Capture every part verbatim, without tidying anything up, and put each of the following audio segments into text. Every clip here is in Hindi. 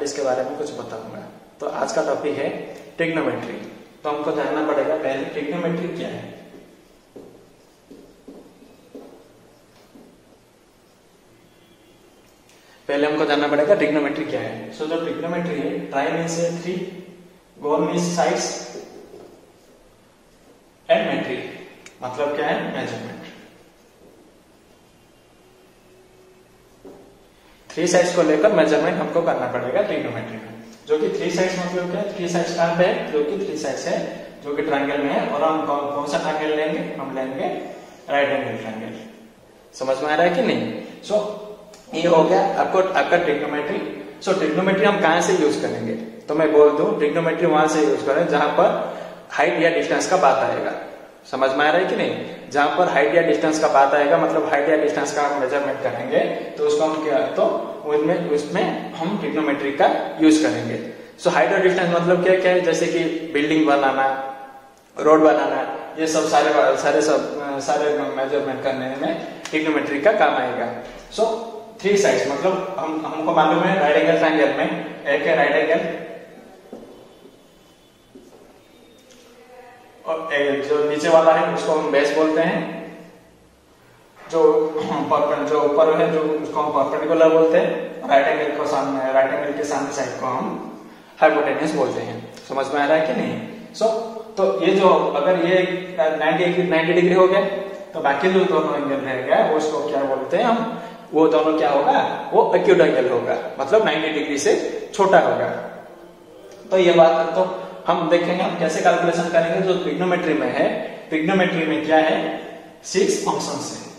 इसके बारे में कुछ बताऊंगा। तो आज का टॉपिक है ट्रिग्नोमेट्री। तो हमको जानना पड़ेगा पहले ट्रिग्नोमेट्री क्या है। पहले हमको जानना पड़ेगा ट्रिग्नोमेट्री क्या है। सो so, जो ट्रिग्नोमेट्री है, tri means three, gon means sides and metry मतलब क्या है, मेजरमेंट। थ्री साइड्स को लेकर मेजरमेंट हमको करना पड़ेगा ट्रिग्नोमेट्री में। जो कि थ्री साइड्स मतलब क्या है, थ्री साइड्स कहां पे है, जो कि थ्री साइड्स है जो कि ट्रायंगल में है। और हम कौन कौन सा ट्रायंगल लेंगे, हम लेंगे राइट एंगल ट्रायंगल। समझ में आ रहा है कि नहीं। सो so, ये हो गया आपको आपका ट्रिग्नोमेट्री। सो ट्रिग्नोमेट्री हम कहां से यूज करेंगे, तो मैं बोल दूं ट्रिग्नोमेट्री वहां से यूज करें जहां पर हाइट या डिस्टेंस का बात आएगा। समझ में आ रहा है कि नहीं। जहां पर हाइट या डिस्टेंस का बात आएगा मतलब हाइट या डिस्टेंस का हम मेजरमेंट करेंगे तो उसको हम क्या, तो उसमें उसमें हम ट्रिग्नोमेट्री का यूज करेंगे। सो हाइट और डिस्टेंस मतलब क्या क्या है, जैसे कि बिल्डिंग बनाना, रोड बनाना, ये सब सारे सारे सब सारे मेजरमेंट करने में ट्रिग्नोमेट्री का काम आएगा। सो थ्री साइड्स मतलब हम हमको मालूम है राइट एंगल ट्रायंगल में एक है राइट एंगल और जो नीचे वाला है उसको हम बेस बोलते हैं। जो जो ऊपर है जो उसको हम परपेंडिकुलर बोलते हैं। राइट एंगल को सामने राइट एंगल के सामने साइड को हम हाइपोटेन्यूज बोलते हैं। समझ में आ रहा है कि नहीं। सो so, तो ये जो अगर ये नाइंटी डिग्री हो गया तो बाकी जो दोनों एंगल रह गया वो उसको क्या बोलते हैं हम, वो दोनों क्या होगा, वो एक्यूट एंगल होगा मतलब नाइंटी डिग्री से छोटा होगा। तो ये बात तो हम देखेंगे हम कैसे कैलकुलेशन करेंगे। जो ट्रिग्नोमेट्री में है, ट्रिग्नोमेट्री में क्या है, सिक्स फंक्शंस है।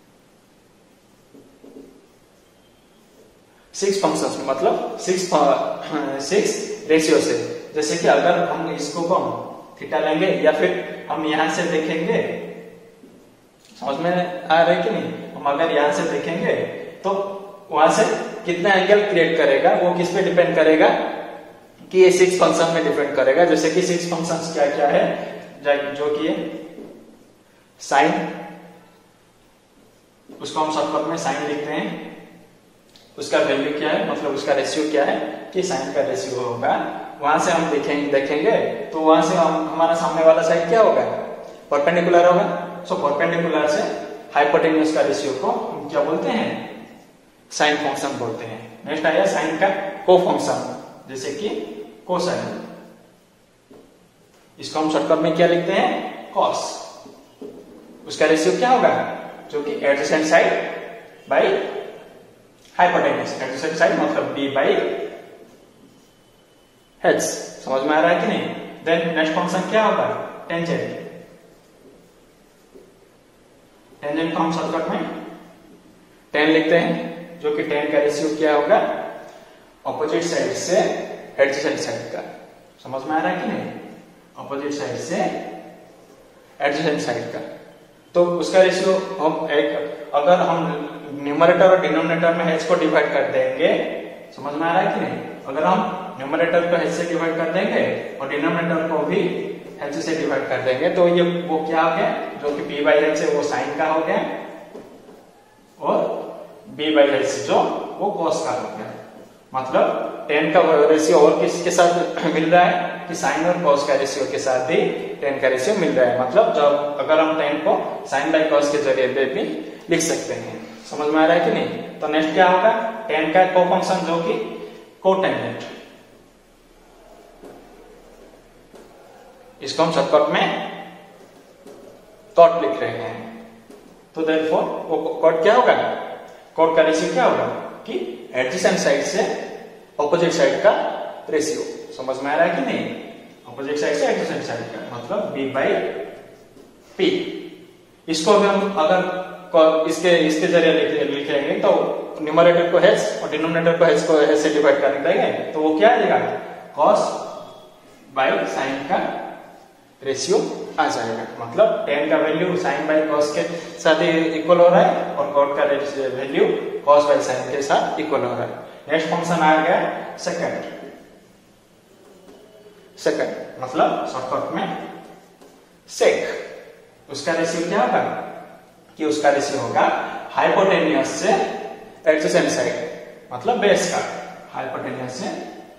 सिक्स फंक्शंस मतलब सिक्स सिक्स रेशियो से। जैसे कि अगर हम इसको को थीटा लेंगे या फिर हम यहां से देखेंगे, समझ में आ रहा है कि नहीं। हम अगर यहां से देखेंगे तो वहां से कितना एंगल क्रिएट करेगा वो किस पे डिपेंड करेगा कि ये सिक्स फंक्शन में डिपेंड करेगा। जैसे कि सिक्स फंक्शंस क्या क्या है, जो कि है साइन, उसको हम शॉर्टकट में साइन लिखते हैं। उसका वैल्यू क्या है मतलब उसका रेशियो क्या है कि साइन का रेशियो होगा। वहां से हम देखेंगे देखेंगे तो वहां से हम हमारा सामने वाला साइड क्या होगा, परपेंडिकुलर होगा। सो परपेंडिकुलर से हाइपोटेन्यूज का रेशियो को हम क्या बोलते हैं, साइन फंक्शन बोलते हैं। नेक्स्ट आया साइन का को फंक्शन, जैसे कि कोसाइन, इसको हम शॉर्टकट में क्या लिखते हैं, कॉस। उसका रेशियो क्या होगा, जो कि adjacent side by hypotenuse. Adjacent side मतलब b बाई h। समझ में आ रहा है कि नहीं। देन नेक्स्ट फंक्शन क्या होगा, टेंजेंट। टेंजेंट को हम शॉर्टकट में टेन लिखते हैं, जो कि टेन का रेशियो क्या होगा, ऑपोजिट साइड से एडजेसेंट साइड का। समझ में आ रहा है कि नहीं, ऑपोजिट साइड से एडजेसेंट साइड का। तो उसका रेशियो हम एक, अगर हम न्यूमरेटर और डिनोमिनेटर में h को डिवाइड कर देंगे, समझ में आ रहा है कि नहीं। अगर हम न्यूमरेटर को h से डिवाइड कर देंगे और डिनोमिनेटर को भी h से डिवाइड कर देंगे तो ये वो क्या हो गया, जो कि b बाई h है वो साइन का हो गया और b बाई h जो वो कॉस का हो गया। मतलब टेन का रेशियो और किसके साथ मिल रहा है कि साइन और कॉस का रेशियो के साथ भी टेन का रेशियो मिल रहा है। मतलब जब अगर हम टेन को साइन बाई कॉस के जरिए पे भी लिख सकते हैं। समझ में आ रहा है कि नहीं। तो नेक्स्ट क्या होगा, टेन का को फंक्शन जो कि कोटेंजेंट, इसको हम शॉर्टकट में कॉट लिख रहे हैं। तो देयरफॉर वो कॉट क्या होगा, कॉट का रेशियो क्या होगा कि एडजेसेंट साइड से ऑपोजिट साइड का रेशियो। समझ में आ रहा है कि नहीं, ऑपोजिट साइड से एडजेसेंट साइड का मतलब b बाई p। इसको भी हम अगर इसके इसके जरिए लिखेंगे तो न्यूमरेटर को h और डिनोमिनेटर को h को h से डिवाइड कर देंगे तो वो क्या आ जाएगा, cos बाई साइन का रेशियो आ जाएगा। मतलब टेन का वैल्यू साइन बाई कॉस के साथ इक्वल हो रहा है और कॉट का वैल्यू कॉस बाई साइन के साथ इक्वल हो रहा है। नेक्स्ट फंक्शन आ गया सेकंड। सेकंड मतलब शॉर्टकट में सेक। उसका रेशियो क्या होगा कि उसका रेशियो होगा हाइपोटेन्यूस से एडजेसेंट साइड मतलब बेस का, हाइपोटेन्यूस से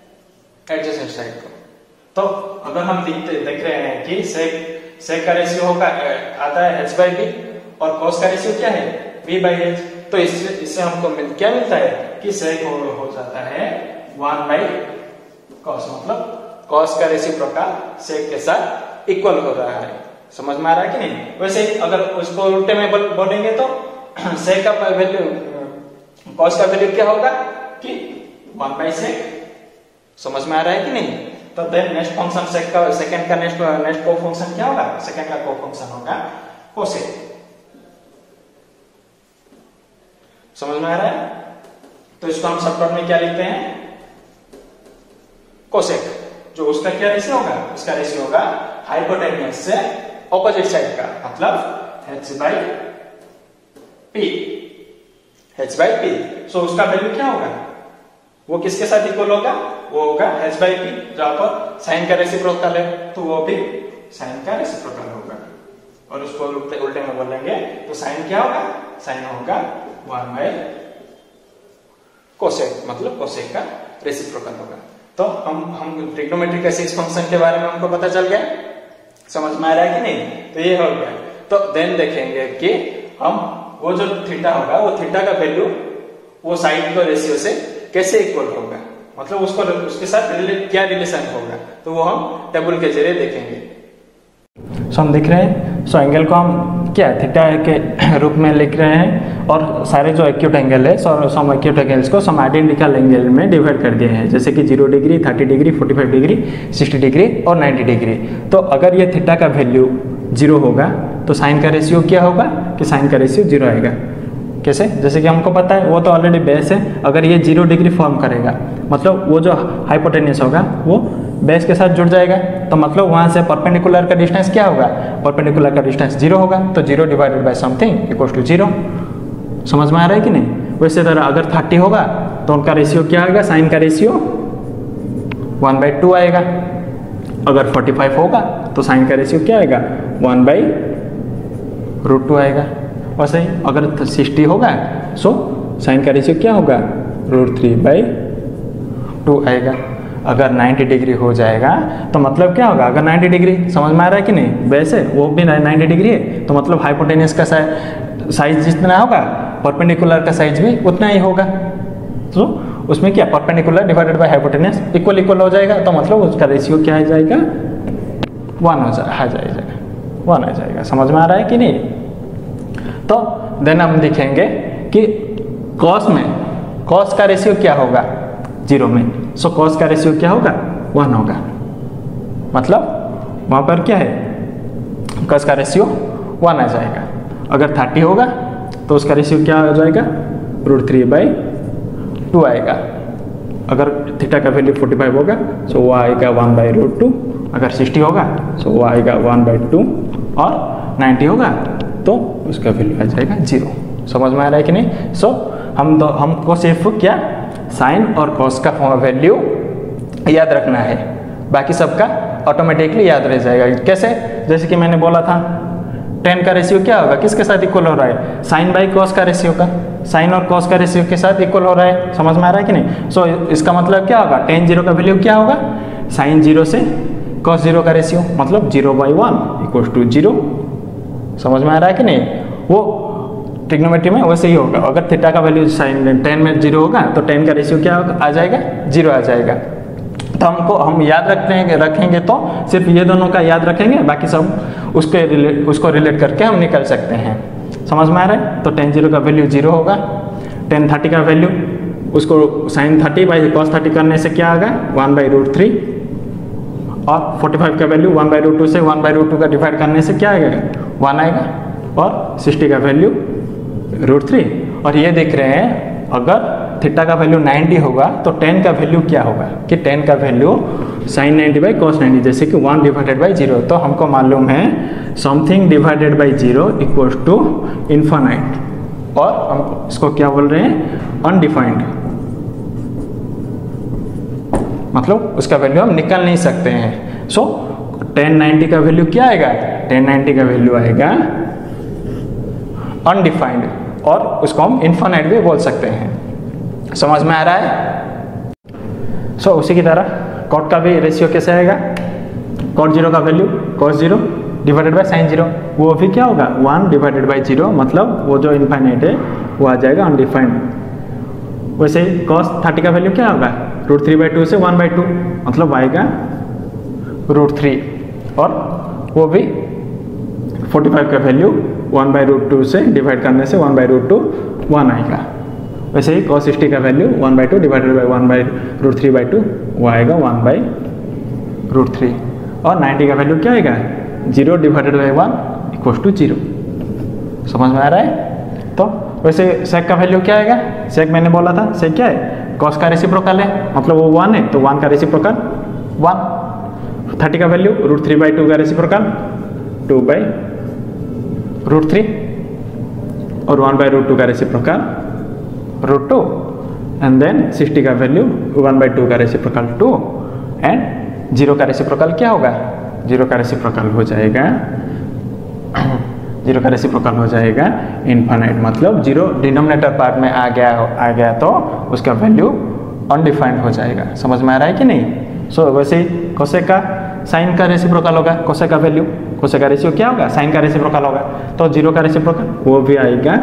एडजेसेंट साइड को। तो अगर हम देखते देख रहे हैं कि सेक सेक का रेशियो होगा आता है एच बाई बी और कॉस का रेशियो क्या है बी बाई एच, तो इससे इससे हमको मिल, क्या मिलता है कि सेक हो, हो जाता है वन बाई कॉस, मतलब कॉस का रेसिप्रोकल सेक के साथ इक्वल हो रहा है। समझ में आ रहा है कि नहीं? वैसे अगर उसको उल्टे में बोलेंगे तो सेक का वैल्यू कॉस का वैल्यू क्या होगा कि वन बाई सेक। समझ में आ रहा है कि नहीं? तो देन नेक्स्ट फंक्शन सेक का सेकंड का नेक्स्ट नेक्स्ट को फंक्शन क्या होगा, सेकंड का को फंक्शन होगा कोसेक। समझ में आ रहा है? तो इसको हम शॉर्टकट में क्या लिखते हैं, कोसेक। जो उसका क्या रेशियो होगा, उसका रेशियो होगा हाइपोटेन्यूज से ऑपोजिट साइड का, मतलब h by P, h by P. So उसका वैल्यू क्या होगा, वो किसके साथ इक्वल होगा, वो होगा h बाई पी। जहां पर साइन का रेसिप्रोकल है तो वो भी साइन का रेसिप्रोकल होगा। और उसको उल्टे उल्टे में बोलेंगे तो साइन क्या होगा, साइन होगा वन बाई कोसेक, मतलब कोसेक का रेसिप्रोकल होगा। तो हम हम ट्रिग्नोमेट्री का सिक्स फंक्शन के बारे में हमको पता चल गया। समझ में आ रहा है कि नहीं? तो ये हो गया। तो देन देखेंगे कि हम वो जो थीटा होगा वो थीटा का वैल्यू वो साइड के रेशियो से कैसे इक्वल होगा, मतलब उसको उसके साथ रिलेट क्या रिलेशन होगा, तो वो हम टेबल के जरिए देखेंगे। सो हम देख रहे हैं, सो एंगल को हम क्या थीटा के रूप में लिख रहे हैं और सारे जो एक्यूट एंगल है सो सम एक्यूट एंगल्स को सम आइडेंटिकल एंगल में डिवाइड कर दिए हैं, जैसे कि zero degree, thirty degree, forty five degree, sixty degree और नाइन्टी डिग्री। तो अगर ये थीटा का वैल्यू जीरो होगा तो साइन का रेशियो क्या होगा कि साइन का रेशियो जीरो आएगा। कैसे? जैसे कि हमको पता है वो तो ऑलरेडी बेस है, अगर ये जीरो डिग्री फॉर्म करेगा मतलब वो जो हाइपोटेन्यूस होगा वो बेस के साथ जुड़ जाएगा, तो मतलब वहां से परपेंडिकुलर का डिस्टेंस क्या होगा, परपेंडिकुलर का डिस्टेंस जीरो होगा, तो zero divided by something equals to zero. समझ में आ रहा है कि नहीं? वैसे तरह अगर थर्टी होगा तो उनका रेशियो क्या आएगा, साइन का रेशियो वन बाई टू आएगा। अगर फोर्टी फाइव होगा तो साइन का रेशियो क्या आएगा, वन बाई रूट टू आएगा। वैसे ही अगर सिक्सटी होगा सो साइन का रेशियो क्या होगा, रूट थ्री बाई टू आएगा। अगर नाइन्टी डिग्री हो जाएगा तो मतलब क्या होगा, अगर नाइन्टी डिग्री, समझ में आ रहा है कि नहीं, वैसे वो भी नाइन्टी डिग्री है तो मतलब हाइपोटेन्यूस का साइज जितना होगा परपेंडिकुलर का साइज भी उतना ही होगा। तो उसमें क्या perpendicular divided by hypotenuse equal equal हो जाएगा, तो मतलब उसका रेशियो क्या आ जाएगा, वन हो जाएगा, वन आ जाएगा। समझ में आ रहा है कि नहीं? तो देन हम देखेंगे कि कॉस में कॉस का रेशियो क्या होगा जीरो में, सो so, कॉस का रेशियो क्या होगा, वन होगा, मतलब वहां पर क्या है, कॉस का रेशियो वन आ जाएगा। अगर थर्टी होगा तो उसका रेशियो क्या हो जाएगा, रूट थ्री बाई टू आएगा। अगर थीटा का वैल्यू फोर्टी फाइव होगा सो वो आएगा वन बाई रूट टू। अगर सिक्सटी होगा सो वो आएगा वन बाई टू और नाइन्टी होगा तो उसका वैल्यू आ जाएगा जीरो। समझ में आ रहा है कि नहीं? सो so, हम दो हमको सिर्फ क्या साइन और कॉस का वैल्यू याद रखना है, बाकी सबका ऑटोमेटिकली याद रह जाएगा। कैसे? जैसे कि मैंने बोला था टेन का रेशियो क्या होगा, किसके साथ इक्वल हो रहा है, साइन बाई कॉस का रेशियो का, साइन और कॉस का रेशियो के साथ इक्वल हो रहा है। समझ में आ रहा है कि नहीं? सो so, इसका मतलब क्या होगा, टेन जीरो का वैल्यू क्या होगा, साइन जीरो से कॉस जीरो का रेशियो, मतलब zero by one equal to zero. समझ में आ रहा है कि नहीं? वो ट्रिग्नोमेट्री में वैसे ही होगा। अगर थीटा का वैल्यू साइन टेन में जीरो होगा तो टेन का रेशियो क्या आ जाएगा, जीरो आ जाएगा। तो हमको हम याद रखते हैं रखेंगे तो सिर्फ ये दोनों का याद रखेंगे, बाकी सब उसके रिलेट उसको रिलेट करके हम निकल सकते हैं। समझ में आ रहा है? तो टेन जीरो का वैल्यू जीरो होगा, टेन थर्टी का वैल्यू उसको sine thirty by cos thirty करने से क्या आएगा, वन बाई रूट थ्री, और फोर्टी फाइव का value one by root two से वन बाई रूट टू का डिवाइड करने से क्या आएगा, वन आएगा, और सिक्सटी का वैल्यू रूट थ्री। और ये देख रहे हैं अगर थीटा का वैल्यू नाइन्टी होगा तो टेन का वैल्यू क्या होगा कि टेन का value sine ninety by cos ninety, जैसे कि वन डिवाइडेड बाई जीरो। तो हमको मालूम है something divided by zero equals to infinite, और हम इसको क्या बोल रहे हैं, अनडिफाइंड, मतलब उसका वैल्यू हम निकाल नहीं सकते हैं। सो टेन नाइन्टी का वैल्यू क्या आएगा, टेन नाइन्टी का वैल्यू आएगा अनडिफाइंड, और उसको हम इन्फानाइट भी बोल सकते हैं। समझ में आ रहा है? सो so, उसी की तरह कॉट का भी रेशियो कैसे आएगा, कॉट जीरो का value cos zero divided by sine zero, वो भी क्या होगा वन डिवाइडेड बाय जीरो, मतलब वो जो इनफाइनाइट है वो आ जाएगा अनडिफाइंड। वैसे ही कॉस थर्टी का वैल्यू क्या होगा रूट थ्री बाई टू से वन बाई टू, मतलब आएगा रूट थ्री, और वो भी फोर्टी फाइव का value one by root two से डिवाइड करने से one by root two one आएगा। वैसे ही कॉस सिक्सटी का value one by two divided by one by root three by two, वो आएगा वन बाई रूट थ्री, और नाइन्टी का वैल्यू क्या आएगा zero divided by one equal to zero. समझ में आ रहा है। तो वैसे सेक का वैल्यू क्या आएगा, सेक मैंने बोला था सेक क्या है कॉस का रेसिप्रोकल है, मतलब वो वन है तो वन का रेसिप्रोकल वन। थर्टी का value root three by two का reciprocal two by root three, और वन बाई रूट टू का reciprocal root two, and then sixty का वैल्यू वन बाई टू का रेसिप्रोकल टू, एंड जीरो का रेसिप्रोकल क्या होगा, जीरो का रेसिप्रोकल हो जाएगा जीरो का रेसिप्रोकल हो जाएगा इनफाइनाइट, मतलब जीरो डिनोमिनेटर पार्ट में आ गया आ गया तो उसका वैल्यू अनडिफाइंड हो जाएगा। समझ में आ रहा है कि नहीं। सो so, वैसे ही कोसेक का साइन का रेसिप्रोकल होगा, कोसेक का वैल्यू कोसेक का रेशियो क्या होगा साइन का रेसिप्रोकल होगा, तो जीरो का रेसिप्रोकल वो भी आएगा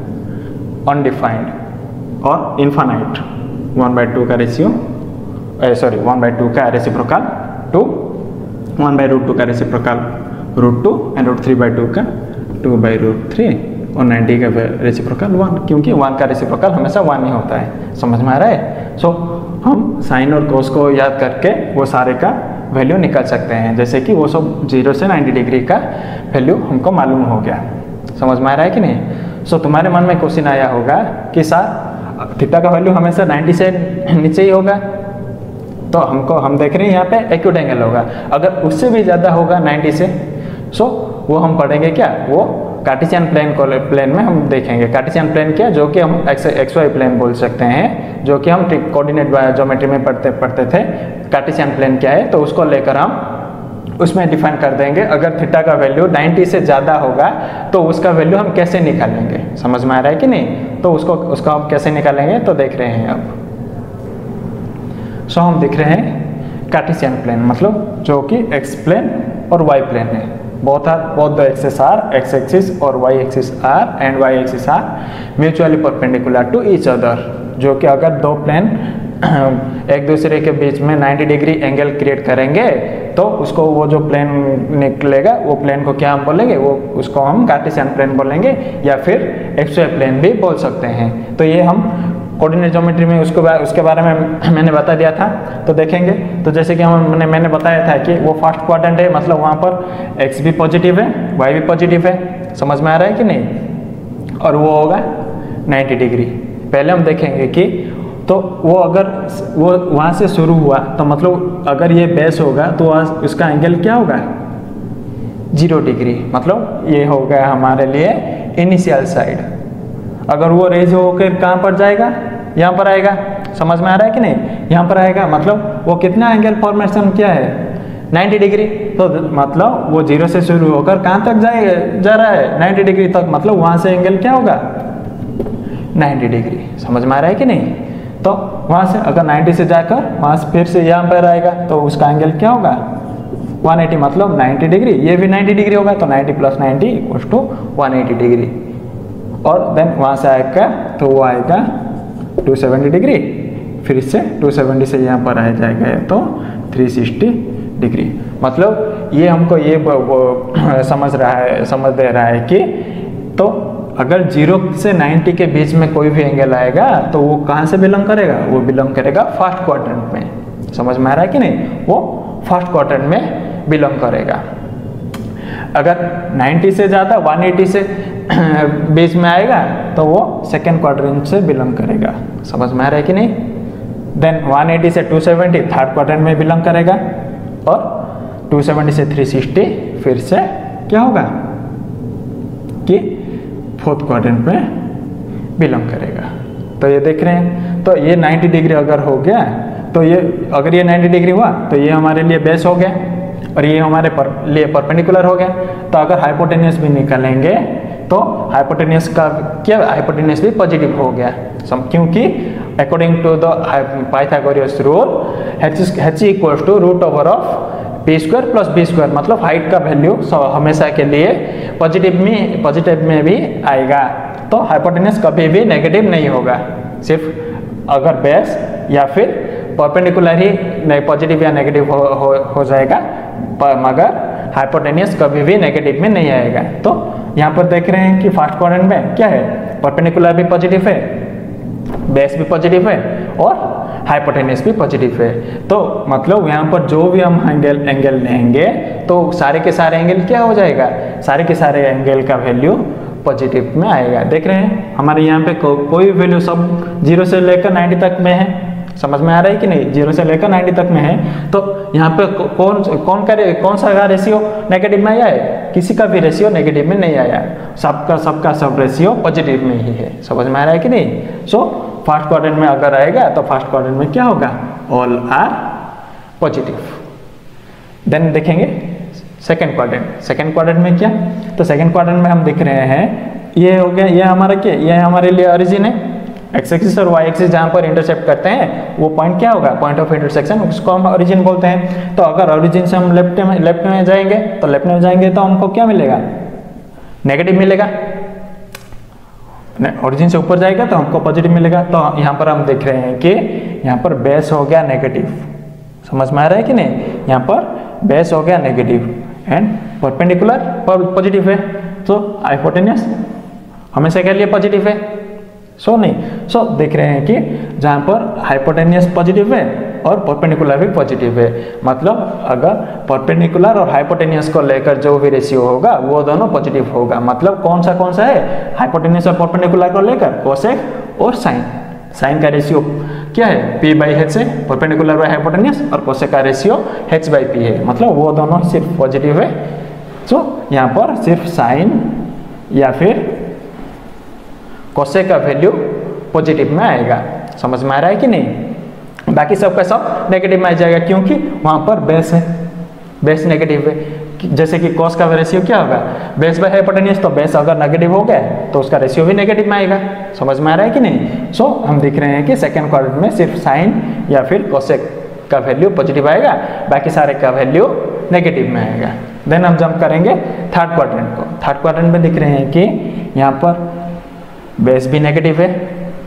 अनडिफाइंड, और इनफाइनाइट वन बाई टू का ratio sorry one by two का reciprocal two, one by root two का reciprocal root two, and root three by two का टू बाई रूट थ्री, और नाइन्टी का रेसिप्रोकल वन, क्योंकि वन का रेसिप्रोकल हमेशा वन ही होता है। समझ में आ रहा है। सो so, हम साइन और कोस को याद करके वो सारे का वैल्यू निकाल सकते हैं, जैसे कि वो सब जीरो से नाइन्टी डिग्री का वैल्यू हमको मालूम हो गया। समझ में आ रहा है कि नहीं। सो so, तुम्हारे मन में क्वेश्चन आया होगा कि सर थीटा का वैल्यू हमेशा नाइन्टी से नीचे ही होगा, तो हमको हम देख रहे हैं यहाँ पे एक्यूट एंगल होगा, अगर उससे भी ज़्यादा होगा नाइन्टी से, सो वो हम पढ़ेंगे क्या, वो कार्टेशियन प्लेन को प्लेन में हम देखेंगे। कार्टेशियन प्लेन क्या, जो कि हम एक्स एक्स वाई प्लेन बोल सकते हैं, जो कि हम कोऑर्डिनेट ज्योमेट्री में पढ़ते पढ़ते थे। कार्टेशियन प्लेन क्या है, तो उसको लेकर हम उसमें डिफाइन कर देंगे। अगर थीटा का वैल्यू नाइन्टी से ज़्यादा होगा तो उसका वैल्यू हम कैसे निकालेंगे। समझ में आ रहा है कि नहीं। तो उसको उसको हम कैसे निकालेंगे तो देख रहे हैं अब। सो हम देख रहे हैं कार्टेशियन प्लेन, मतलब जो कि एक्स प्लेन और वाई प्लेन है। both are both the axes are x axis और y axis are and y axis are mutually perpendicular to each other, जो कि अगर दो प्लेन एक दूसरे के बीच में नाइन्टी डिग्री एंगल क्रिएट करेंगे तो उसको वो जो प्लेन निकलेगा वो प्लेन को क्या हम बोलेंगे, वो उसको हम कार्टेशियन प्लेन बोलेंगे या फिर एक्स-वाई प्लेन भी बोल सकते हैं। तो ये हम कोऑर्डिनेट ज्योमेट्री में उसको उसके बारे में मैंने बता दिया था, तो देखेंगे। तो जैसे कि हम मैंने मैंने बताया था कि वो फर्स्ट क्वाड्रेंट है, मतलब वहाँ पर x भी पॉजिटिव है y भी पॉजिटिव है। समझ में आ रहा है कि नहीं। और वो होगा नाइन्टी डिग्री। पहले हम देखेंगे कि तो वो अगर वो वहाँ से शुरू हुआ तो मतलब अगर ये बेस होगा तो उसका एंगल क्या होगा जीरो डिग्री, मतलब ये हो गया हमारे लिए इनिशियल साइड। अगर वो रेज होकर कहाँ पर जाएगा, यहाँ पर आएगा। समझ में आ रहा है कि नहीं, यहाँ पर आएगा, मतलब वो कितना एंगल फॉर्मेशन क्या है नाइन्टी डिग्री। तो मतलब वो जीरो से शुरू होकर कहाँ तक जाए जा रहा है नाइन्टी डिग्री तक, मतलब वहाँ से एंगल क्या होगा नाइन्टी डिग्री। समझ में आ रहा है कि नहीं। तो वहाँ से अगर नाइन्टी से जाकर वहाँ से फिर से यहाँ पर आएगा तो उसका एंगल क्या होगा वन एटी, मतलब नाइन्टी डिग्री। ये भी नाइन्टी डिग्री होगा तो ninety plus ninety equals to one eighty degree. और देन वहाँ से आएगा तो वो आएगा टू सेवेंटी डिग्री, फिर इससे टू सेवेंटी से यहाँ पर आ जाएगा तो थ्री सिक्सटी डिग्री। मतलब ये हमको ये वो, वो, समझ रहा है समझ दे रहा है कि तो अगर जीरो से नाइन्टी के बीच में कोई भी एंगल आएगा तो वो कहाँ से बिलोंग करेगा, वो बिलोंग करेगा फर्स्ट क्वाड्रेंट में। समझ में आ रहा है कि नहीं, वो फर्स्ट क्वाड्रेंट में बिलोंग करेगा। अगर नाइन्टी से ज़्यादा वन एटी से बीच में आएगा तो वो सेकेंड क्वाड्रेंट से बिलोंग करेगा। समझ में आ रहा है कि नहीं। देन वन एटी से टू सेवेंटी थर्ड क्वाड्रेंट में बिलोंग करेगा, और टू सेवेंटी से थ्री सिक्सटी फिर से क्या होगा कि फोर्थ क्वाड्रेंट में बिलोंग करेगा। तो ये देख रहे हैं, तो ये नाइन्टी डिग्री अगर हो गया तो ये अगर ये नाइन्टी डिग्री हुआ तो ये हमारे लिए बेस हो गया और ये हमारे पर, लिए परपेंडिकुलर हो गया। तो अगर हाइपोटेन्यूस भी निकालेंगे तो हाइपोटेन्यूस का क्या, हाइपोटेन्यूस भी पॉजिटिव हो गया, क्योंकि according to the Pythagoras rule H H equals to root over of P square plus B square, मतलब हाइट का वैल्यू हमेशा के लिए पॉजिटिव में पॉजिटिव में भी आएगा। तो हाइपोटेन्यूज कभी भी नेगेटिव नहीं होगा, सिर्फ अगर बेस या फिर परपेंडिकुलर ही पॉजिटिव या नेगेटिव हो, हो, हो जाएगा, पर मगर हाइपोटेन्यूज कभी भी नेगेटिव में नहीं आएगा। तो यहाँ पर देख रहे हैं कि फर्स्ट क्वाड्रेंट में क्या है, परपेंडिकुलर भी पॉजिटिव है, बेस भी पॉजिटिव है और हाइपोटेन्यूज भी पॉजिटिव है। तो मतलब यहाँ पर जो भी हम एंगल एंगल लेंगे तो सारे के सारे एंगल क्या हो जाएगा, सारे के सारे एंगल का वैल्यू पॉजिटिव में आएगा। देख रहे हैं हमारे यहाँ पे को, कोई वैल्यू सब जीरो से लेकर नाइन्टी तक में है, समझ में आ रहा है कि नहीं, जीरो से लेकर नाइन्टी तक में है। तो यहाँ पे कौन कौन का कौन सा रेशियो नेगेटिव में आया है, किसी का भी रेशियो नेगेटिव में नहीं आया, सबका सबका सब रेशियो पॉजिटिव में ही है, समझ में आ रहा है कि नहीं। सो फर्स्ट क्वाड्रेंट में अगर आएगा तो फर्स्ट क्वाड्रेंट में क्या होगा, ऑल आर पॉजिटिव। देन देखेंगे सेकंड क्वाड्रेंट, सेकंड क्वाड्रेंट में क्या, तो सेकंड क्वाड्रेंट में हम देख रहे हैं ये हो गया, ये हमारा क्या, ये हमारे लिए ओरिजिन है, एक्स एक्सिस और वाई एक्सिस जहाँ पर इंटरसेप्ट करते हैं वो पॉइंट क्या होगा, पॉइंट ऑफ इंटरसेक्शन, उसको हम ओरिजिन बोलते हैं। तो अगर ओरिजिन से हम लेफ्ट में लेफ्ट में जाएंगे तो लेफ्ट में जाएंगे तो हमको क्या मिलेगा, नेगेटिव मिलेगा, ओरिजिन से ऊपर जाएगा तो हमको पॉजिटिव मिलेगा। तो यहाँ पर हम देख रहे हैं कि यहाँ पर बेस हो गया नेगेटिव, समझ में आ रहा है कि नहीं, यहाँ पर बेस हो गया नेगेटिव एंड परपेंडिकुलर पॉजिटिव है, तो हाइपोटेन्यूज हमेशा के लिए पॉजिटिव है। सो so, नहीं सो so, देख रहे हैं कि जहाँ पर हाइपोटेन्यूज पॉजिटिव है और परपेंडिकुलर भी पॉजिटिव है, मतलब अगर परपेंडिकुलर और हाइपोटेन्यूज को लेकर जो भी रेशियो होगा वो दोनों पॉजिटिव होगा। मतलब कौन सा कौन सा है, हाइपोटेन्यूज और परपेंडिकुलर को लेकर कोसेक और साइन, साइन का रेशियो क्या है, पी बाई एच है, परपेंडिकुलर बाई हाइपोटेन्यूज, और कोसेक का रेशियो एच बाई पी है, मतलब वो दोनों सिर्फ पॉजिटिव है। सो so, यहाँ पर सिर्फ साइन या फिर कोसेक का वैल्यू पॉजिटिव में आएगा, समझ में आ रहा है कि नहीं। बाकी सब का सब नेगेटिव में आ जाएगा क्योंकि वहाँ पर बेस है, बेस नेगेटिव है। जैसे कि कॉस का रेशियो क्या होगा, बेस बाय हाइपोटेन्यूज, तो बेस अगर नेगेटिव हो गया तो उसका रेशियो भी नेगेटिव में आएगा, समझ में आ रहा है कि नहीं। सो so, हम दिख रहे हैं कि सेकेंड क्वाड्रेंट में सिर्फ साइन या फिर कोसेक का वैल्यू पॉजिटिव आएगा, बाकी सारे का वैल्यू नेगेटिव में आएगा। देन हम जंप करेंगे थर्ड क्वाड्रेंट को। थर्ड क्वाड्रेंट में दिख रहे हैं कि यहाँ पर बेस भी नेगेटिव है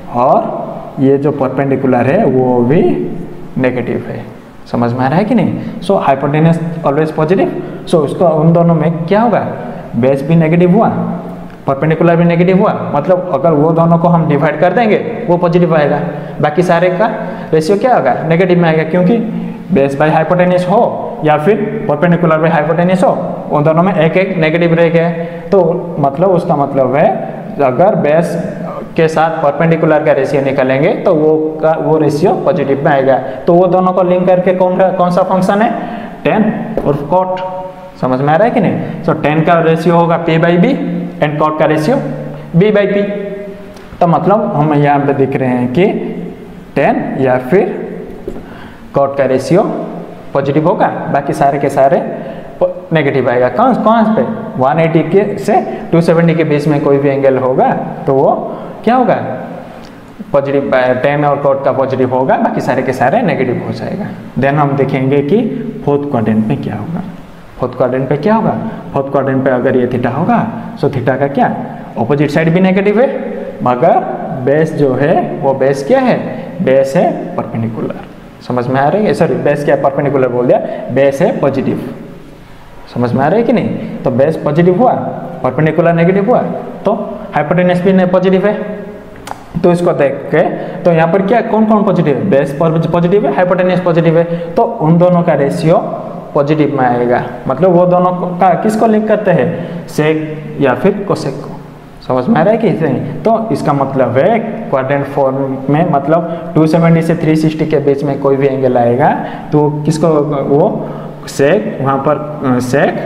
और ये जो परपेंडिकुलर है वो भी नेगेटिव है, समझ में आ रहा है कि नहीं। So hypotenuse always positive, so उसको उन दोनों में क्या होगा, बेस भी नेगेटिव हुआ, परपेंडिकुलर भी नेगेटिव हुआ, मतलब अगर वो दोनों को हम डिवाइड कर देंगे वो पॉजिटिव आएगा, बाकी सारे का रेशियो क्या होगा, नेगेटिव में आएगा, क्योंकि बेस बाय हाइपोटेन्यूज हो या फिर परपेंडिकुलर बाय हाइपोटेन्यूज हो, उन दोनों में एक एक नेगेटिव रह गया। तो मतलब उसका मतलब है अगर बेस के साथ परपेंडिकुलर का रेशियो निकालेंगे तो वो का वो रेशियो पॉजिटिव में आएगा। तो वो दोनों को लिंक करके कौन कौन सा फंक्शन है, टेन और कॉट, समझ में आ रहा है कि नहीं। सो so, टेन का रेशियो होगा P by B and cot का रेशियो बी बाई पी। तो मतलब हम यहाँ पे दिख रहे हैं कि टेन या फिर कॉट का रेशियो पॉजिटिव होगा, बाकी सारे के सारे नेगेटिव आएगा। कौन कौन पे एक सौ अस्सी के से दो सौ सत्तर के बीच में कोई भी एंगल होगा तो वो क्या होगा, पॉजिटिव, टेन और कॉट का पॉजिटिव होगा, बाकी सारे के सारे नेगेटिव हो जाएगा। देन हम देखेंगे कि फोर्थ क्वाड्रेंट में क्या होगा। फोर्थ क्वाड्रेंट पे क्या होगा, फोर्थ क्वाड्रेंट पे अगर ये थीटा होगा सो थीटा का क्या, ऑपोजिट साइड भी नेगेटिव है, मगर बेस जो है वो बेस क्या है, बेस है परपेंडिकुलर, समझ में आ रही है, सॉरी बेस क्या परपेंडिकुलर बोल दिया, बेस है पॉजिटिव, समझ में आ रहा है कि नहीं। तो बेस पॉजिटिव हुआ, परपेंडिकुलर नेगेटिव हुआ, तो हाइपोटेन्यूज भी पॉजिटिव है। तो इसको देख के तो यहाँ पर क्या कौन कौन पॉजिटिव है, बेस पॉजिटिव है, हाइपोटेन्यूज पॉजिटिव है, तो उन दोनों का रेशियो पॉजिटिव में आएगा। मतलब वो दोनों का किसको लिंक करते हैं, सेक या फिर कोसेक को, समझ में आ रहा है कि नहीं। तो इसका मतलब है क्वाड्रेंट फॉर्म में मतलब दो सौ सत्तर से तीन सौ साठ के बीच में कोई भी एंगल आएगा तो किसको, वो सेक, वहाँ पर सेक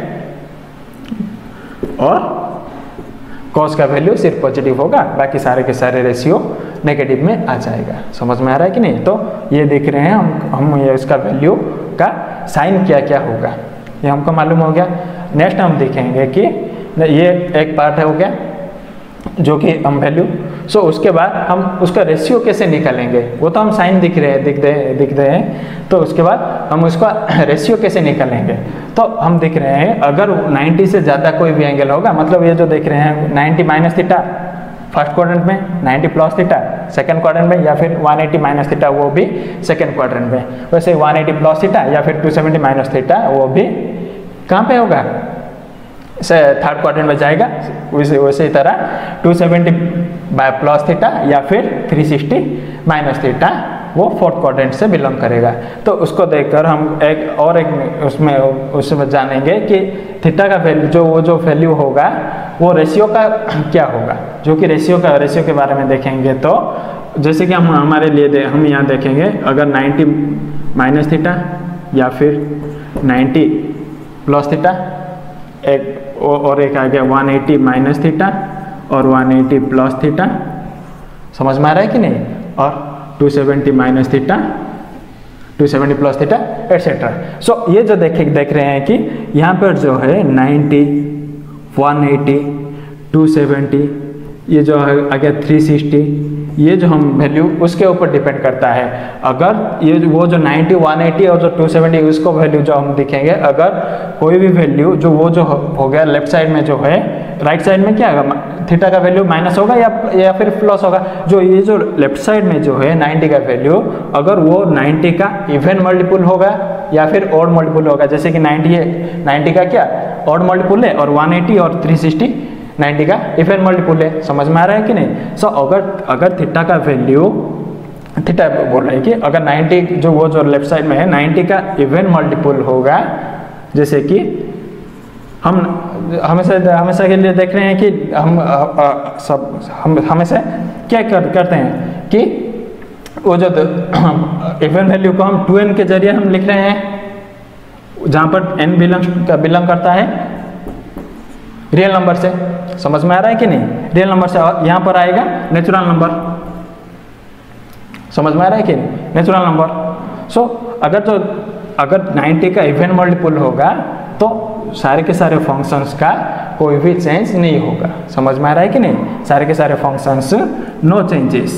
और कॉस का वैल्यू सिर्फ पॉजिटिव होगा, बाकी सारे के सारे रेशियो नेगेटिव में आ जाएगा, समझ में आ रहा है कि नहीं। तो ये देख रहे हैं हम हम ये इसका वैल्यू का साइन क्या क्या होगा ये हमको मालूम हो गया। नेक्स्ट हम देखेंगे कि ये एक पार्ट है हो गया जो कि हम वैल्यू सो so, उसके बाद हम उसका रेशियो कैसे निकालेंगे, वो तो हम साइन दिख रहे हैं दिख रहे दिख रहे हैं तो उसके बाद हम उसका रेशियो कैसे निकालेंगे। तो हम दिख रहे हैं अगर नब्बे से ज़्यादा कोई भी एंगल होगा, मतलब ये जो देख रहे हैं नब्बे माइनस थीटा फर्स्ट क्वाड्रेंट में, नब्बे प्लस थीटा सेकंड क्वाड्रेंट में, या फिर एक सौ अस्सी माइनस थीटा वो भी सेकंड क्वाड्रेंट में। वैसे एक सौ अस्सी प्लस थीटा या फिर दो सौ सत्तर माइनस थीटा वो भी कहाँ पे होगा, थर्ड क्वाड्रेंट में जाएगा। वैसे वैसे ही तरह दो सौ सत्तर बाय प्लस थीटा या फिर तीन सौ साठ माइनस थीटा वो फोर्थ क्वाड्रेंट से बिलोंग करेगा। तो उसको देखकर हम एक और एक उसमें उसमें जानेंगे कि थीटा का वैल्यू जो वो जो वैल्यू होगा वो रेशियो का क्या होगा, जो कि रेशियो का रेशियो के बारे में देखेंगे। तो जैसे कि हम हमारे लिए दे, हम यहाँ देखेंगे अगर नब्बे माइनस थीटा या फिर नब्बे प्लस थीटा, एक और एक आ गया एक सौ अस्सी माइनस थीटा और एक सौ अस्सी प्लस थीटा, समझ में आ रहा है कि नहीं, और दो सौ सत्तर माइनस थीटा, दो सौ सत्तर प्लस थीटा एटसेट्रा। सो ये जो देखे देख रहे हैं कि यहाँ पर जो है नब्बे, एक सौ अस्सी, दो सौ सत्तर, ये जो है आ गया तीन सौ साठ, ये जो हम वैल्यू उसके ऊपर डिपेंड करता है। अगर ये वो जो नब्बे, एक सौ अस्सी और जो दो सौ सत्तर उसको वैल्यू जो हम दिखेंगे, अगर कोई भी वैल्यू जो वो जो हो गया लेफ्ट साइड में जो है, राइट साइड में क्या होगा, थीटा का वैल्यू माइनस होगा या या फिर प्लस होगा। जो ये जो लेफ्ट साइड में जो है नब्बे का वैल्यू, अगर वो नब्बे का इवन मल्टीपल होगा या फिर ऑड मल्टीपल होगा, जैसे कि नब्बे है, नब्बे का क्या ऑड मल्टीपल है और एक सौ अस्सी और तीन सौ साठ नब्बे का इवन मल्टीपल है, समझ में आ रहा है कि नहीं। सो so, अगर अगर थीटा का वैल्यू, थीटा बोल रहे हैं कि अगर नब्बे जो वो जो लेफ्ट साइड में है नब्बे का इवन मल्टीपल होगा, जैसे कि हम हमेशा हमेशा के लिए देख रहे हैं कि हम आ, आ, सब हम हमेशा क्या कर, करते हैं कि वो जो इवन वैल्यू को हम टू एन के जरिए हम लिख रहे हैं, जहाँ पर एन बिलोंग का बिलोंग करता है रियल नंबर से, समझ में आ रहा है कि नहीं, रियल नंबर से। और यहाँ पर आएगा नेचुरल नंबर, समझ में आ रहा है कि नहीं, नेचुरल नंबर। सो so, अगर जो अगर नब्बे का इवन मल्टीपल होगा तो सारे के सारे फंक्शंस का कोई भी चेंज नहीं होगा, समझ में आ रहा है कि नहीं, सारे के सारे फंक्शंस नो चेंजेस।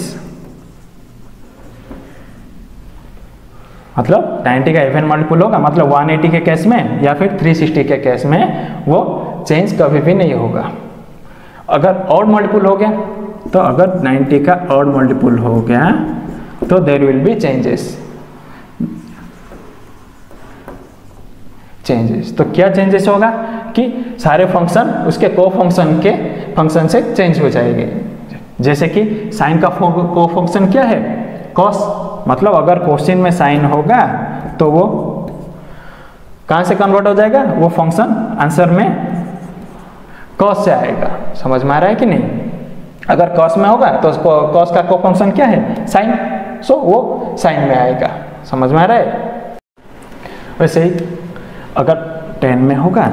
मतलब नब्बे का इवन मल्टीपल होगा, मतलब एक सौ अस्सी के केस में या फिर तीन सौ साठ के केस में वो चेंज कभी भी नहीं होगा। अगर ऑड मल्टीपल हो गया, तो अगर नब्बे का ऑड मल्टीपल हो गया तो there will be changes changes तो क्या चेंजेस होगा कि सारे फंक्शन उसके को फंक्शन के फंक्शन से चेंज हो जाएंगे। जैसे कि साइन का को फंक्शन क्या है, कॉस, मतलब अगर क्वेश्चन में साइन होगा तो वो कहां से कन्वर्ट हो जाएगा, वो फंक्शन आंसर में कॉस से आएगा, समझ में आ रहा है कि नहीं। अगर कॉस में होगा तो उसको कॉस का को फंक्शन क्या है, साइन, सो वो साइन में आएगा, समझ में आ रहा है। वैसे ही अगर टेन में होगा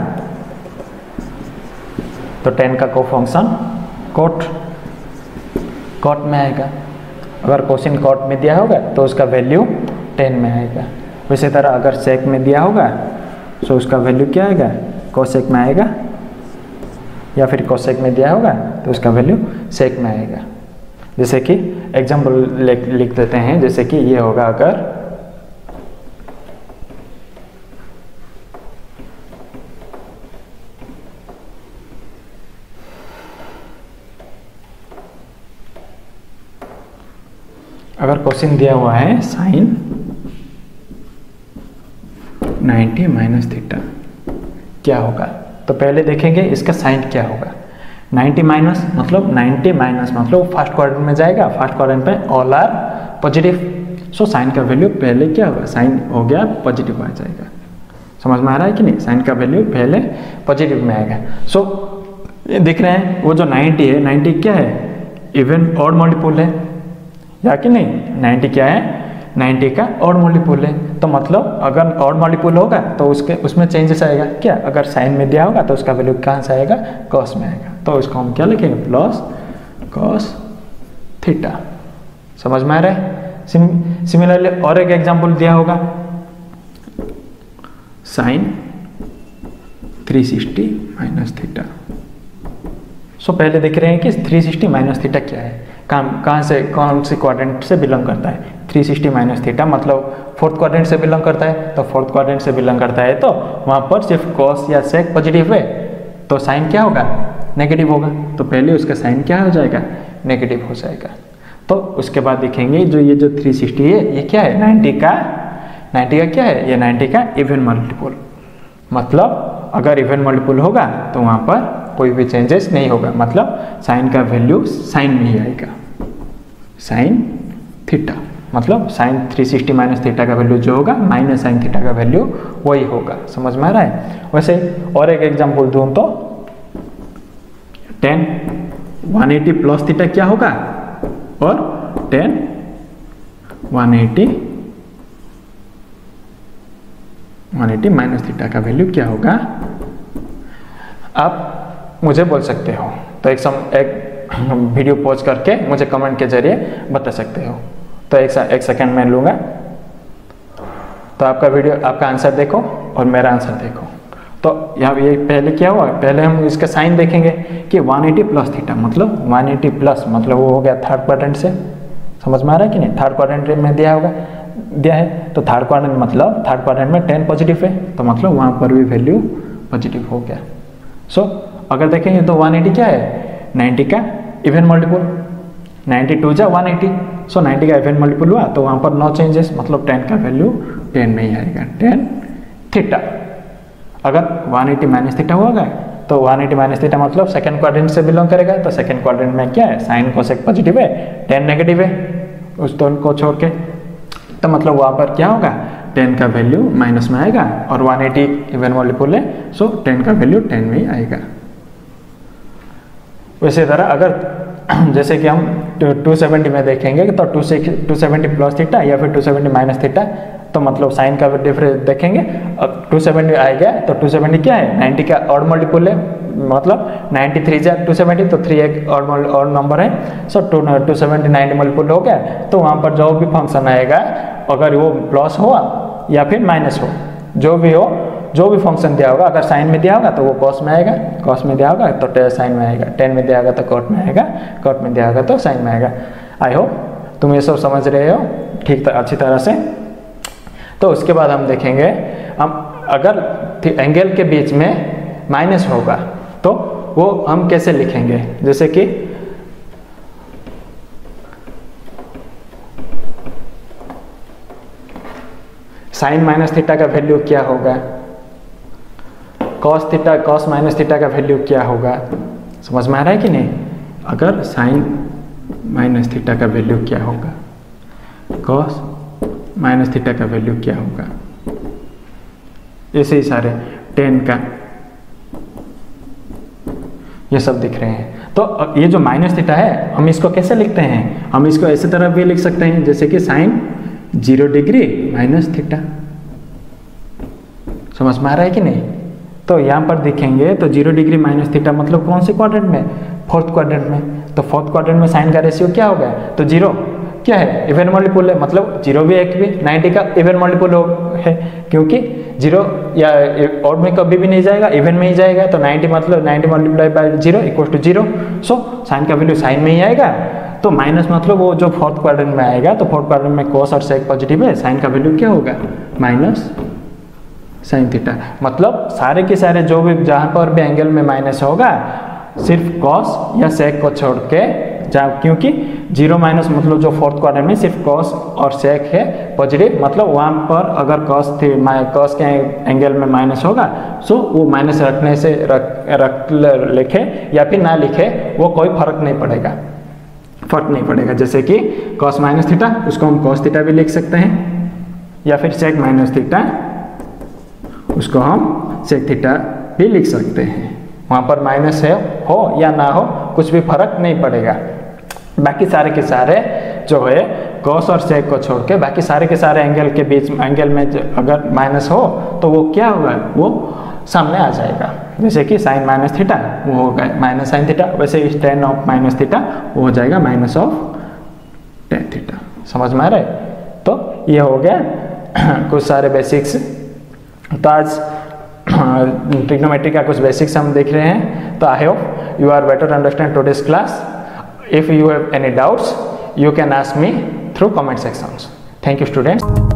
तो टेन का को फंक्शन कोट कोट में आएगा। अगर कोसिन कोट में दिया होगा तो उसका वैल्यू टेन में आएगा। वैसे तरह अगर सेक में दिया होगा तो उसका वैल्यू क्या आएगा, कोसेक में आएगा, या फिर कोसेक में दिया होगा तो उसका वैल्यू सेक में आएगा। जैसे कि एग्जाम्पल लिख देते हैं, जैसे कि ये होगा अगर अगर क्वेश्चन दिया हुआ है साइन नब्बे माइनस थीटा क्या होगा, तो पहले देखेंगे इसका साइन क्या होगा। नब्बे माइनस मतलब नब्बे माइनस मतलब फर्स्ट क्वाड्रेंट में जाएगा, फर्स्ट क्वाड्रेंट पे all are positive, so sine का वैल्यू पहले क्या होगा, साइन हो गया पॉजिटिव आ जाएगा, समझ में आ रहा है कि नहीं, साइन का वैल्यू पहले पॉजिटिव में आएगा। सो so, दिख रहे हैं वो जो नब्बे है, नब्बे क्या है, इवन ऑड मल्टीपल है या कि नहीं, नब्बे क्या है, नब्बे का ऑड मल्टीपल है। तो मतलब अगर ऑड मल्टीपल होगा तो उसके उसमें चेंजेस आएगा क्या, अगर साइन में दिया होगा तो उसका वैल्यू कहाँ से आएगा, कॉस में आएगा। तो इसको हम क्या लिखेंगे, प्लस कॉस थीटा, समझ में आ रहा है। सिम, सिमिलरली और एक एग्जांपल दिया होगा sine three sixty minus theta. So पहले देख रहे हैं कि थ्री सिक्सटी माइनस थीटा क्या है, कहाँ से, कौन सी क्वाड्रेंट से बिलोंग करता है, थ्री सिक्सटी माइनस थीटा मतलब फोर्थ क्वाड्रेंट से बिलोंग करता है। तो फोर्थ क्वाड्रेंट से बिलोंग करता है तो वहाँ पर सिर्फ कॉस या सेक पॉजिटिव है तो साइन क्या होगा, नेगेटिव होगा। तो पहले उसका साइन क्या हो जाएगा, नेगेटिव हो जाएगा। तो उसके बाद देखेंगे जो ये जो थ्री सिक्सटी है ये क्या है, नाइन्टी का नाइन्टी का क्या है, ये नाइन्टी का इवन मल्टीपल। मतलब अगर इवन मल्टीपल होगा तो वहाँ पर कोई भी चेंजेस नहीं होगा, मतलब साइन का वैल्यू साइन में ही आएगा, साइन थीटा। मतलब sine three sixty minus theta का वैल्यू जो होगा माइनस साइन थीटा का वैल्यू वही होगा। समझ में आ रहा है। वैसे और एक एग्जांपल दूं तो tan one eighty plus theta क्या होगा और tan one eighty one eighty minus theta का वैल्यू क्या होगा। आप मुझे बोल सकते हो, तो एक सम एक वीडियो पॉज करके मुझे कमेंट के जरिए बता सकते हो। तो एक एक सेकेंड में लूँगा, तो आपका वीडियो आपका आंसर देखो और मेरा आंसर देखो। तो यहाँ ये पहले क्या हुआ, पहले हम इसका साइन देखेंगे कि वन एटी प्लस थीटा मतलब वन एटी प्लस मतलब वो हो गया थर्ड क्वाड्रेंट से। समझ में आ रहा है कि नहीं, थर्ड क्वाड्रेंट में दिया होगा दिया है तो थर्ड क्वाड्रेंट मतलब थर्ड क्वाड्रेंट में टेन पॉजिटिव है तो मतलब वहाँ पर भी वैल्यू पॉजिटिव हो गया। सो so, अगर देखेंगे तो वन एटी क्या है, नाइन्टी का इवन मल्टीपल, नाइन्टी टू जा वन एटी, सो नाइन्टी का इवन मल्टीपल हुआ तो वहाँ पर नो चेंजेस, मतलब टेन का वैल्यू टेन में ही आएगा, टेन थीटा। अगर वन एटी माइनस थीटा होगा तो वन एटी माइनस थीटा मतलब सेकंड क्वाड्रेंट से बिलोंग करेगा। तो सेकंड क्वाड्रेंट में क्या है, साइन कोसेक पॉजिटिव है, टेन नेगेटिव है, उस दोनों को छोड़ के। तो मतलब वहाँ पर क्या होगा, टेन का वैल्यू माइनस में आएगा और वन एटी इवन मल्टीपल है, सो टेन का वैल्यू टेन में ही आएगा। वैसे तरह अगर जैसे कि हम टू सेवेंटी में देखेंगे तो two two seventy plus theta या फिर टू सेवेंटी माइनस थीटा, तो मतलब साइन का डिफरेंस देखेंगे। अब टू सेवेंटी आएगा तो टू सेवेंटी क्या है, नाइन्टी का ऑड मल्टीपल है, मतलब नाइन्टी थ्री जा टू सेवेंटी तो थ्री एक ऑड ऑड नंबर है। So two two seventy ninety multiple हो गया तो वहाँ पर जो भी फंक्शन आएगा अगर वो प्लस हो या फिर माइनस हो, जो भी हो, जो भी फंक्शन दिया होगा, अगर साइन में दिया होगा तो वो कॉस में आएगा, कॉस में दिया होगा तो साइन में आएगा, टेन में दिया होगा तो कॉट में आएगा, कॉट में दिया होगा तो साइन में आएगा। आई होप तुम ये सब समझ रहे हो ठीक अच्छी तरह से। तो उसके बाद हम देखेंगे, हम अगर एंगल के बीच में माइनस होगा तो वो हम कैसे लिखेंगे। जैसे कि साइन माइनस थीटा का वैल्यू क्या होगा, cos theta cos minus theta का वैल्यू क्या होगा। समझ में आ रहा है कि नहीं। अगर साइन माइनस थीटा का वैल्यू क्या होगा, कॉस माइनस थीटा का वैल्यू क्या होगा, ऐसे ही सारे टेन का ये सब दिख रहे हैं। तो ये जो माइनस थीटा है हम इसको कैसे लिखते हैं, हम इसको ऐसे तरह भी लिख सकते हैं जैसे कि sine zero degree minus theta. समझ में आ रहा है कि नहीं। तो यहाँ पर देखेंगे तो जीरो डिग्री माइनस थीटा मतलब कौन से क्वाड्रेंट में, फोर्थ क्वाड्रेंट में। तो फोर्थ क्वाड्रेंट में साइन का रेशियो क्या हो गया, तो जीरो क्या है, इवन मल्टीपल है, मतलब जीरो भी एक भी नाइन्टी का इवन मल्टीपल है, क्योंकि जीरो या ऑड में कभी भी नहीं जाएगा, इवन में ही जाएगा। तो नाइन्टी मतलब ninety multiply by zero equal to zero. So sine का वैल्यू साइन में ही आएगा। तो माइनस मतलब वो जो फोर्थ क्वाड्रेंट में आएगा, तो फोर्थ क्वाड्रेंट में कॉस और सेक पॉजिटिव है, साइन का वैल्यू क्या होगा, माइनस साइन थीटा। मतलब सारे के सारे जो भी जहाँ पर भी एंगल में माइनस होगा सिर्फ कॉस या सेक को छोड़ के, जहाँ क्योंकि जीरो माइनस मतलब जो फोर्थ क्वाड्रेंट में सिर्फ कॉस और सेक है पॉजिटिव, मतलब वहाँ पर अगर कॉस थी कॉस के एंगल में माइनस होगा सो वो माइनस रखने से रख रख लिखे या फिर ना लिखे वो कोई फर्क नहीं पड़ेगा, फर्क नहीं पड़ेगा। जैसे कि कॉस माइनस थीटा उसको हम कॉस थीटा भी लिख सकते हैं, या फिर सेक माइनस थीटा उसको हम सेक थीटा भी लिख सकते हैं। वहाँ पर माइनस है हो या ना हो कुछ भी फर्क नहीं पड़ेगा। बाकी सारे के सारे जो है कॉस और सेक को छोड़ के बाकी सारे के सारे एंगल के बीच एंगल में अगर माइनस हो तो वो क्या होगा, वो सामने आ जाएगा। जैसे कि साइन माइनस थीटा वो होगा माइनस साइन थीटा, वैसे ही टेन ऑफ माइनस थीटा वो हो जाएगा माइनस ऑफ टेन थीटा। समझ में आ रहा है। तो ये हो गया कुछ सारे बेसिक्स। तो आज ट्रिग्नोमेट्री का कुछ बेसिक्स हम देख रहे हैं। तो I hope you are better understand today's class. If you have any doubts, you can ask me through comment sections. Thank you, students.